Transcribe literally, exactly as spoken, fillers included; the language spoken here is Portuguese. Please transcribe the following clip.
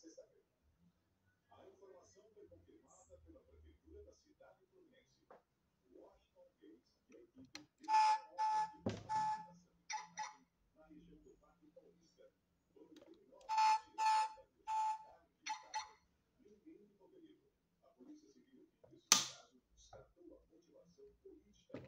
A informação foi confirmada pela Prefeitura da cidade fluminense. Washington Gates e a equipe fizeram obras de pavimentação e drenagem na região do Parque Paulista, quando criminosos atiraram da via sanitária onde estavam. Ninguém ficou ferido. A Polícia Civil que investigou o caso descartou a motivação política.